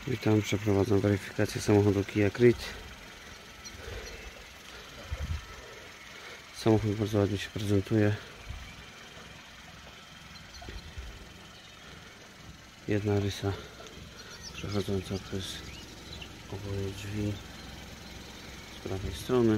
Witam, przeprowadzam weryfikację samochodu Kia Ceed. Samochód bardzo ładnie się prezentuje. Jedna rysa przechodząca przez oboje drzwi z prawej strony.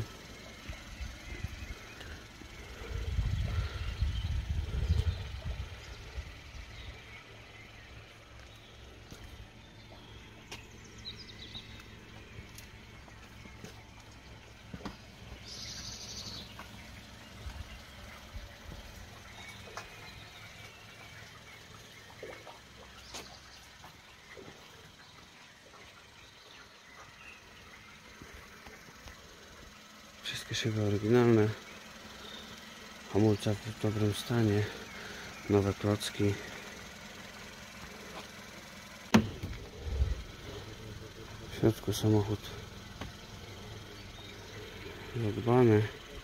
Wszystkie szyby oryginalne, hamulce w dobrym stanie, nowe klocki. W środku samochód zadbany,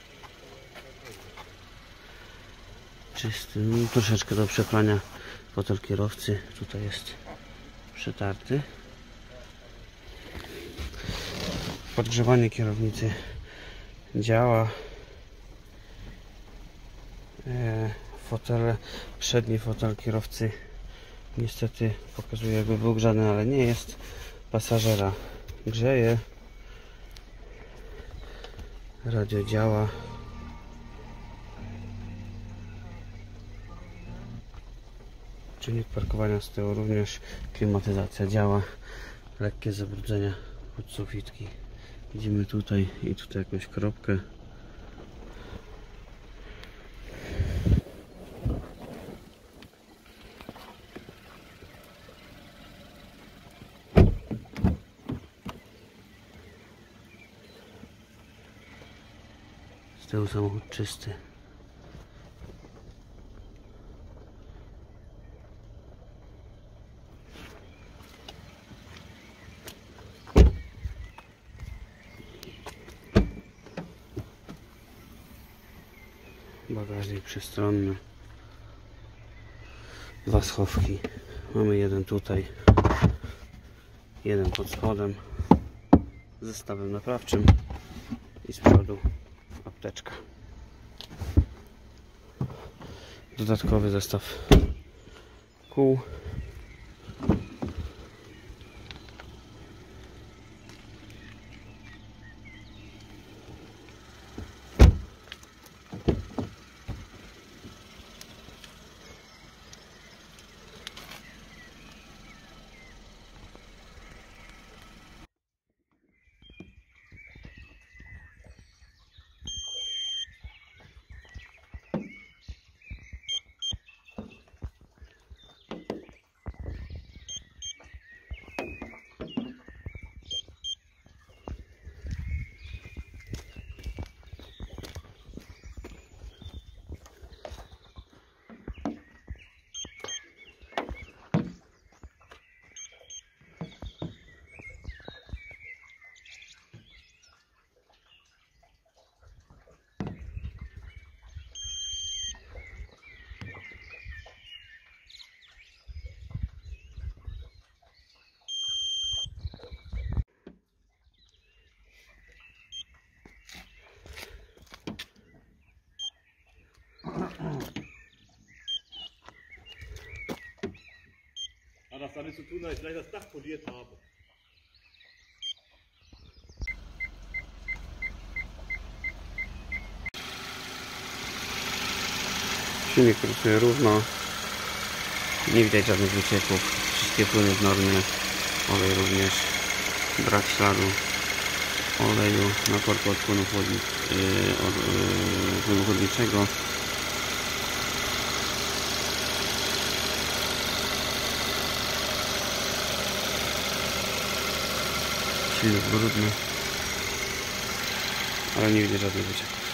czysty, no, troszeczkę do przeprania fotel kierowcy, tutaj jest przetarty. Podgrzewanie kierownicy działa. Fotele, przedni fotel kierowcy niestety pokazuje, jakby był grzany, ale nie jest. Pasażera grzeje, radio działa, czynnik parkowania z tyłu również, klimatyzacja działa, lekkie zabrudzenia od sufitki. Widzimy tutaj i tutaj jakąś kropkę. Z tyłu samochód czysty. Bagażnik przestronny, dwa schowki, mamy jeden tutaj, jeden pod spodem z zestawem naprawczym i z przodu apteczka. Dodatkowy zestaw kół. Hat das damit zu tun, dass ich gleich das Dach poliert habe? Silnik pracuje równo, nie widać żadnych wycieków, wszystkie płyny w normie, olej również, brak śladu oleju na korku od płynu chłodniczego. Silnik brudny, ale nie widać żadnych wycieków.